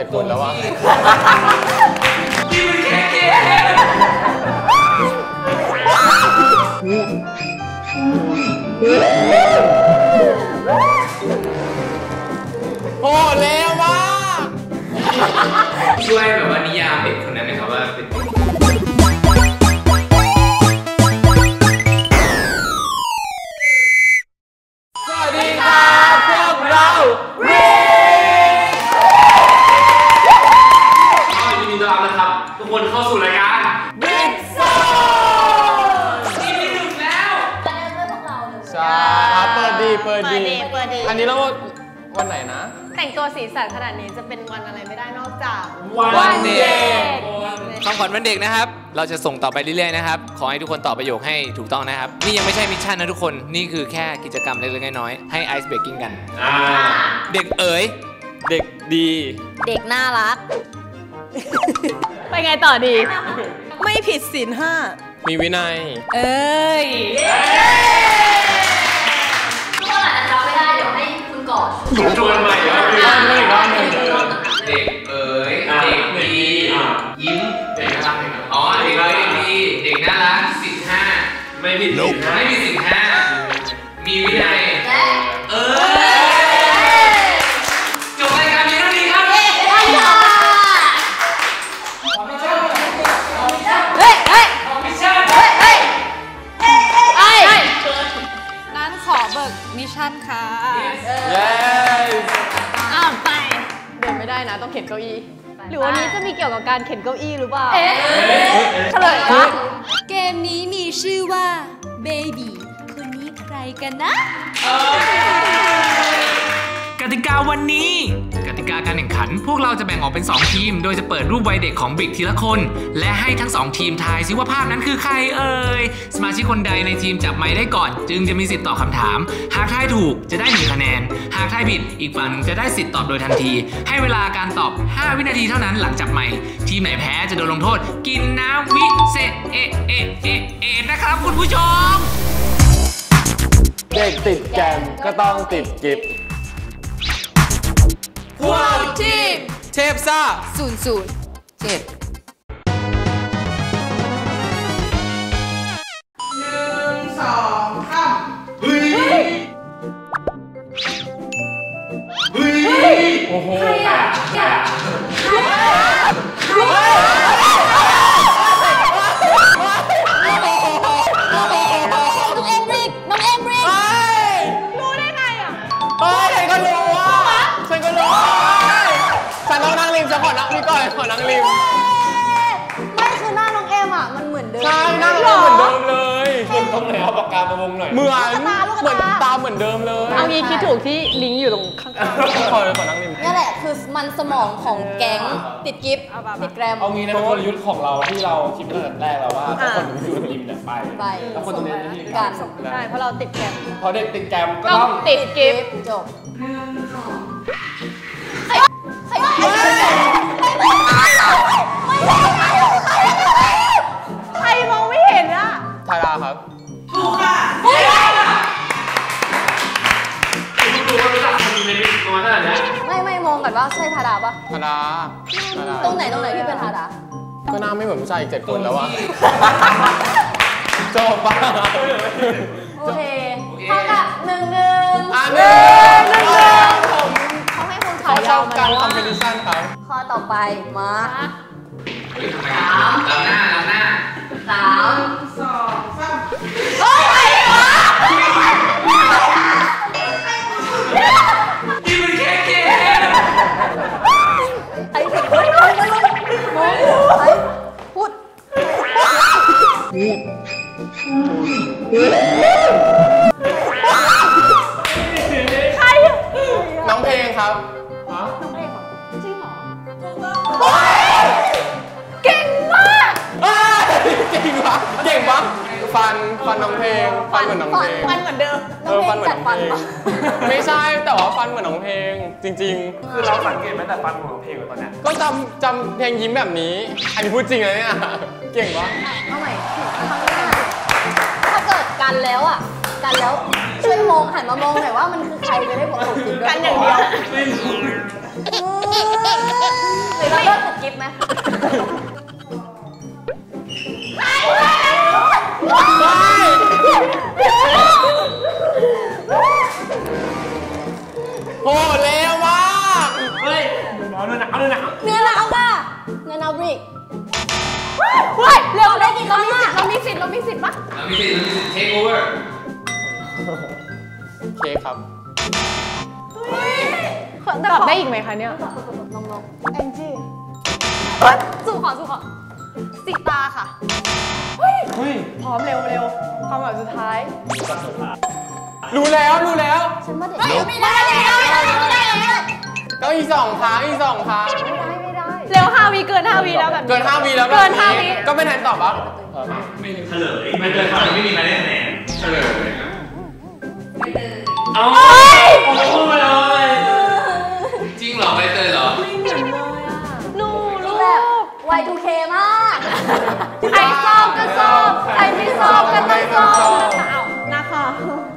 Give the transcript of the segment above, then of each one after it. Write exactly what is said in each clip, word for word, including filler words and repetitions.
จ็ดคนแล้ววะโอ้เลวมากช่วยแบบว่านิยามเด็กคนนั้นนะครับว่าเป็นสวัสดีครับพวกเราเรยินดีต้อนรับนะครับทุกคนเข้าสู่รายการบิ๊กโซที่มีหนึ่งแล้วมาเดินด้วยพวกเราเลยใช่เปิดดีเปิดดีเปิดดีอันนี้เราวันไหนนะแต่งตัวสีสันขนาดนี้จะเป็นวันอะไรไม่ได้นอกจากวันเด็กคำขวัญวันเด็กนะครับเราจะส่งต่อไปเรื่อยๆนะครับขอให้ทุกคนตอบประโยคให้ถูกต้องนะครับนี่ยังไม่ใช่มิชชั่นนะทุกคนนี่คือแค่กิจกรรมเล็กๆน้อยๆให้ไอซ์เบรกกิ้งกันเด็กเอ๋ยเด็กดีเด็กน่ารักไปไงต่อดีไม่ผิดศีลห้ามีวินัยเอ้ยทุกคนอาจจะจำไม่ได้เดี๋ยวให้คุณก่อนชวนใหม่แล้วเด็กเอ๋ยเด็กดียิ้มเด็กน่ารักอ๋อเด็กเอ๋ยเด็กดีเด็กน่ารักสิบห้าไม่ผิดไม่ผิดสิบห้ามีวินัยและเออจบรายการนี้แล้วดีครับได้ค่ะเฮ้ยเฮ้ยมิชชั่นเฮ้ยเฮ้ยไอ้นั้นขอเบิกมิชชั่นค่ะ yes อ้าวไปเดินไม่ได้นะต้องเข็นเก้าอี้หรือวันนี้จะมีเกี่ยวกับการเข็นเก้าอี้หรือเปล่าเอ๊ะเฉลยนะเกมนี้มีชื่อว่า Baby คนนี้ใครกันนะกติกาวันนี้กติกาการแข่งขันพวกเราจะแบ่งออกเป็นสองทีมโดยจะเปิดรูปวัยเด็กของบริกทีละคนและให้ทั้งสองทีมทายซิว่าภาพนั้นคือใครเอ่ยสมาชิกคนใดในทีมจับไมค์ได้ก่อนจึงจะมีสิทธิ์ตอบคำถามหากทายถูกจะได้หนึ่งคะแนนหากทายผิดอีกฝั่งจะได้สิทธิ์ตอบโดยทันทีให้เวลาการตอบห้าวินาทีเท่านั้นหลังจับไมค์ทีมไหนแพ้จะโดนลงโทษกินน้ำวิเศษเอะเอะเอะเอะนะครับคุณผู้ชมเด็กติดแกมก็ต้องติดกิฟต์พวกทีมเทพซ่าศูนย์ศูนย์เจ็ดหนึ่งสองสามเฮ้ยเฮ้ยโอ้โหใครอ่ะจะขอนั่งนี่ก่อนขอนั่งริมไม่คือหน้าน้องเอ็มอ่ะมันเหมือนเดิมใช่หน้าน้องเอ็มเหมือนเดิมเลยคุณต้องไหนเอาปากกามาวงหน่อยเหมือนเหมือนตาเหมือนเดิมเลยเอางี้คิดถูกที่ลิงก์อยู่ตรงข้างๆขอขอนั่งริมนี่แหละคือมันสมองของแก๊งติดกิฟต์ติดแกรมเอางี้นะกลยุทธ์ของเราที่เราคิดตั้งแต่แรกแล้วว่าถ้าคนอยู่ริมเนี่ยไปแล้วคนตรงนี้ที่กันใช่เพราะเราติดแกรมเพราะเด็กติดแกรมก็ต้องติดกิฟต์จบใครมองไม่เห็นอะทาราครับถูกค่ะคุณดูว่ารู้จักคนในบิ๊กตัวขนาดนี้ไม่ไม่มองก่อนว่าใช่ทาราปะทาราตรงไหนตรงไหนที่เป็นทาราก็น่าไม่เหมือนผู้ชายอีกเจ็ดคนแล้ววะจบปะโอเคเท่ากับหนึ่งหนึ่งอ่ะหนึ่งหนึ่งเขาให้คุณเขาชอบการคอมเพลชั่นครับข้อต่อไปมาสามเราหน้าเราหน้าสามสองสามโอ้ยวะนี่มันแค่เกมไอ้เฮ้ยเฮ้ยเฮ้ยไอ้พูดใครน้องเพลงครับน้องเพลงเหรอจริงเหรอเก่งมากเก่งวะเก่งวะฟันฟันน้องเพลงฟันเหมือนน้องเพลงฟันเหมือนเดิมเออฟันเหมือนน้องเพลงไม่ใช่แต่ว่าฟันเหมือนน้องเพลงจริงๆคือเราสังเกตไหมแต่ฟันของน้องเพลงตอนนี้ก็จำจำเพลงยิ้มแบบนี้อันนี้พูดจริงเลยเนี่ยเก่งวะเอาใหม่ถ้าเกิดกันแล้วอ่ะกันแล้วช่วยมองหันมามองหน่อยว่ามันคือใครจะได้บอกถูกจริงด้วยกันอย่างเดียวรือเราเลิกกับกิฟต์ไหมโหเร็วมากเฮ้ยเอาเนื้อหนาวเนื้อหนาวเนื้อหนาวค่ะเนื้อหนาวบริกเฮ้ยเร็วได้กี่ครั้งอ่ะเรามีสิทธิ์เรามีสิทธิ์ปะเรามีสิทธิ์เรามีสิทธิ์ take over เค้กครับตอบได้อีกไหมคะเนี่ยลองๆแองจี้สู้ขอสู้ขอสิตาค่ะเฮ้ยเฮ้ยพร้อมเร็วเร็วความหมายสุดท้ายรู้แล้วรู้แล้วฉันว่าเด็กไม่ได้ไม่ได้ไม่ได้ไม่ได้ไม่ได้ก็อีกสองครั้งอีกสองครั้งไม่ได้เร็วห้าวิเกินห้าวิแล้วแบบเกินห้าวิแล้วเกินห้าวิก็ไม่ทันตอบปะไม่เฉลยไม่เกินข้อหนึ่งไม่มีใครได้คะแนนเฉลยเอาโอ้โหเลยจริงเหรอใบเตยเหรอไม่เหมือนเลยอ่ะหนูรู้แบบ วาย ทู เค มากใครชอบก็ชอบใครไม่ชอบก็ต้องชอบเอานะคะ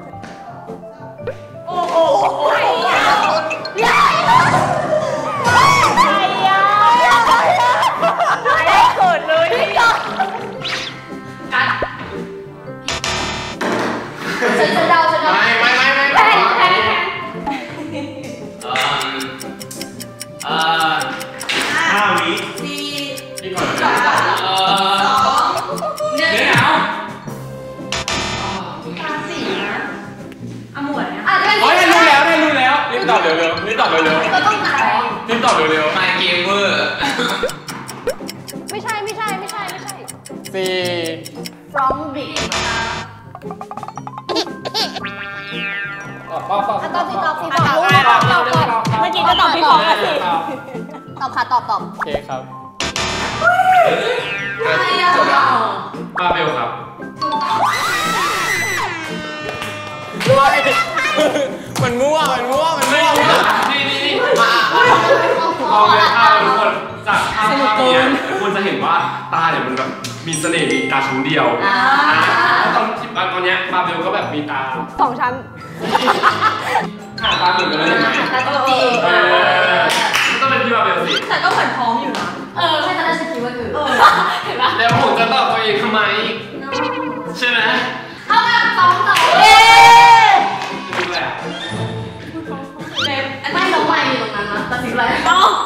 โอ้โหใครอ่ะใครอ่ะใครอ่ะได้เขินเลยพี่กัดฉันจะเดาฉันเดาไม่ไม่ไม่ไม่แพนแพนเอ่อเอ่อห้าวิพี่ก่อนเอ่อเนื้อหนาวอาจจะเป็นโอ้ยรู้แล้วได้รู้แล้วรีบตอบเร็วๆรีบตอบเร็วก็ต้องไหนๆรีบตอบเร็ว My Gamer ไม่ใช่ไม่ใช่ไม่ใช่ไม่ใช่ๆสี่ from big ตอบตอบตอบตอบสิตอบสิตอบรู้ตอบตอบตอบเมื่อกี้ก็ตอบพี่พร้อมกันสิตอบค่ะตอบตอบโอเคครับมาเบลครับมันมั่วมันมั่วมันมั่วนี่นี่นี่มาพอเป็นภาพทุกคนจากภาพภาพนี้ทุกคนจะเห็นว่าตาเนี่ยมันแบบมีเสน่ห์มีตาชั้นเดียวแล้วตอนที่ตอนเนี้ยบาเบลก็แบบมีตาสองชั้นหาตาเหมือนกันเลยเห็นไหมตาจริงเออต้องเป็นพี่บาเบลสิแต่ก็เหมือนพร้อมอยู่นะเออใช่ตอนแรกฉันคิดว่าคือเห็นปะแล้วผมจะตอบตัวเองทำไมใช่ไหมเอาแบบสองสองเอ๊ะดูแหละไม่น้องไม่อยู่ตรงนั้นนะตัดสินอะไรน้อง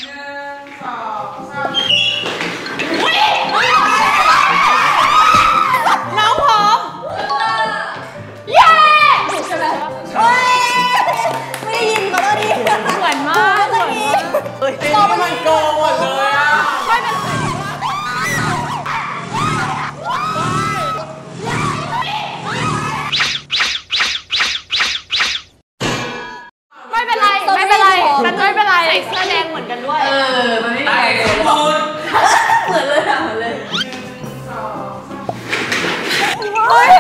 น้องพร้อมเย้ถูกใช่ไหมเฮ้ยไม่ได้ยินขอโทษทีเหมือนมากเหมือนมากตอบมันโกงหมดเลยอ่ะไม่เป็นไรไม่เป็นไรไม่เป็นไรกันไม่เป็นไรใส่เสื้อแดงเหมือนกันด้วยเออมันไม่ตายสมบูรณ์เหมือนเลยอะเหมือนเลยเฮ้ย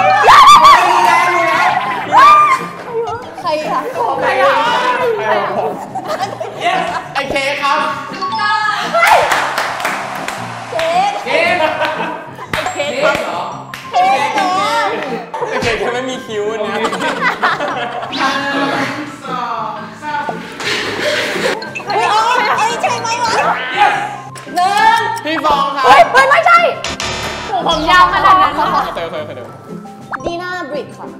ใครอะใครอะใครอะไอเค้กครับเค้กเค้กเค้กเหรอเค้กเหรอไอเค้กแค่ไม่มีคิ้วเนี่ยเฮ้ยเอ้ยใช่ไหมวะหนึ่งพี่ฟองครับเฮ้ยไม่ใช่ผมยาวขนาดนั้นเคยเคยเคยเคยดูดีน่าบริกค่ะ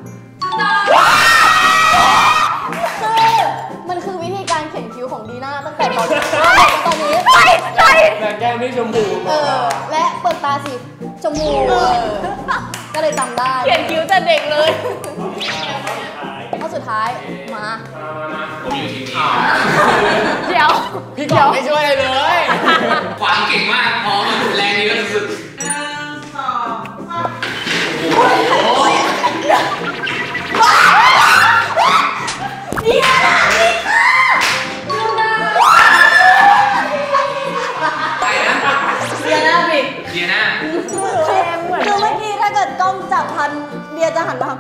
คือมันคือวิธีการเขียนคิ้วของดีน่าตั้งแต่ตอนนี้ตอนนี้ใช่ใช่แต่แก้มนี่ชมพูเออและเปิดตาสีชมพูเออก็เลยจำได้เขียนคิ้วแต่เด็กเลยข้อสุดท้ายมาผมอยู่ทีมนี้เดี๋ยวพี่กล่องไม่ช่วยอะไรเลยความเก่งมากพร้อมแรงเยอะสุดดีน่าดีค่ะดูนะใครนะเดียน่าบริกเดียน่าคือเมื่อกี้ถ้าเกิดกล้องจับทันเดียจะหันมา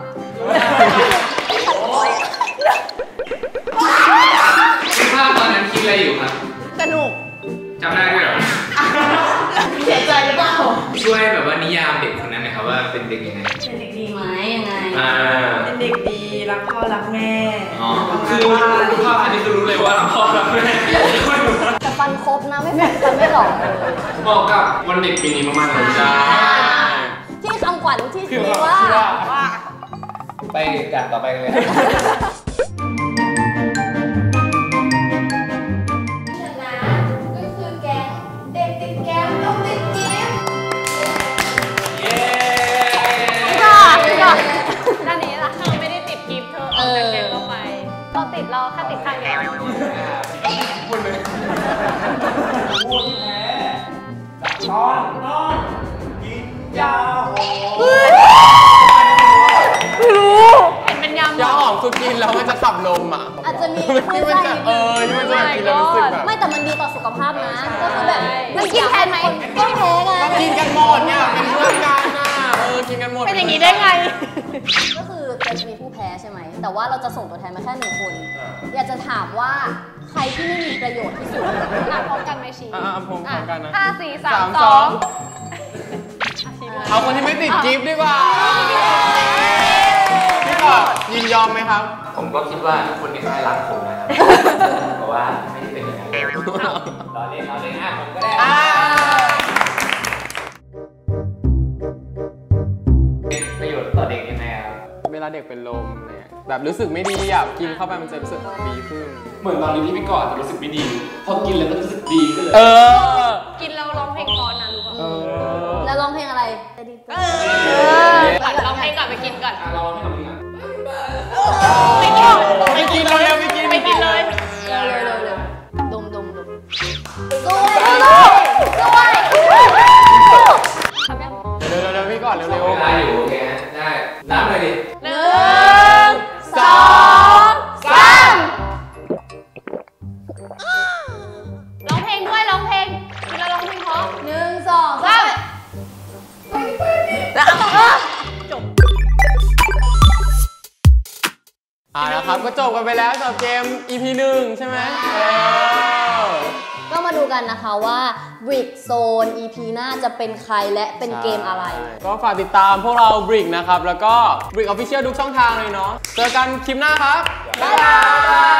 คุณภาพตอนนั้นคิดอะไรอยู่ครับสนุกจำได้ด้วยเหรอเสียใจหรือเปล่าช่วยแบบว่านิยามเด็กคนนั้นหน่อยครับว่าเป็นเด็กยังไงเป็นเด็กดีไหมยังไงอ่าเป็นเด็กดีรักพ่อรักแม่คือดูภาพอันนี้คือรู้เลยว่ารักพ่อรักแม่แต่ฟันครบนะไม่แฝงฟันไม่หลอกเหมาะกับวันเด็กปีนี้มากๆเลยจ้าที่คำขวัญที่คือว่าไปอย่างต่อไปกันเลยด้านนี้ล่ะเธอไม่ได้ติดกิฟต์เธอเอาแต่แกงเข้าไปเราติดเราแค่ติดข้างเดียวพูดเลยพูดที่แพ้ตอนนอนกินยาหอมไม่รู้เห็นเป็นยาหอมยาหอมคือกินแล้วมันจะขับลมอ่ะอาจจะมีที่มันจะเออที่มันจะกินแล้วรู้สึกแบบไม่แต่มันดีต่อสุขภาพนะก็คือแบบมันกินแทนไหมก็แพ้ไงกินกันหมดเนี่ยเป็นเพื่อนกันนะเออกินกันหมดเป็นอย่างนี้ได้ไงก็คือจะมีผู้แพ้ใช่ไหมแต่ว่าเราจะส่งตัวแทนมาแค่หนึ่งคนอยากจะถามว่าใครที่ไม่มีประโยชน์ที่สุดอ่ะพร้อมกันไหมชีอ่ะพร้อมกันนะห้าสี่สามสองเอาคนที่ไม่ติดกิฟต์ดีกว่าพี่ก่อนยินยอมไหมครับผมก็คิดว่าทุกคนในค่ายรักผมนะครับเพราะว่าไม่ได้เป็นอย่างนั้นรอเล่นรอเล่นอ่ะผมก็ได้ประโยชน์ต่อเด็กยังไงครับเวลาเด็กเป็นลมเนี่ยแบบรู้สึกไม่ดีอ่ะกินเข้าไปมันจะรู้สึกดีขึ้นเหมือนตอนนี้ที่พี่ก่อนจะรู้สึกไม่ดีพอกินแล้วก็รู้สึกดีขึ้นเลยเออกินแล้วร้องเพลงก่อนนะรู้ป่ะแล้วร้องเพลงอะไรเออร้องเพลงก่อนไปกินก่อนร้องเพลงก่อนไปกินไปกินเร็วๆไปกินไปกินเลยเร็วๆเร็วๆเร็วดมดมดมสู้สู้สู้ทำยังเร็วๆเร็วๆพี่ก่อนเร็วๆได้อยู่โอเคได้น้ำเลยดิหนึ่งสองสามร้องเพลงด้วยร้องเพลงเวลาร้องเพลงเพราะหนึ่งสองสามจบอ่านะครับก็จบกันไปแล้วสำหรับเกม อี พี หนึ่งใช่ไหมก็มาดูกันนะคะว่า Brick Zone อี พี หน้าจะเป็นใครและเป็นเกมอะไรก็ฝากติดตามพวกเรา Brick นะครับแล้วก็ Brick Official ทุกช่องทางเลยเนาะเจอกันคลิปหน้าครับบ๊ายบาย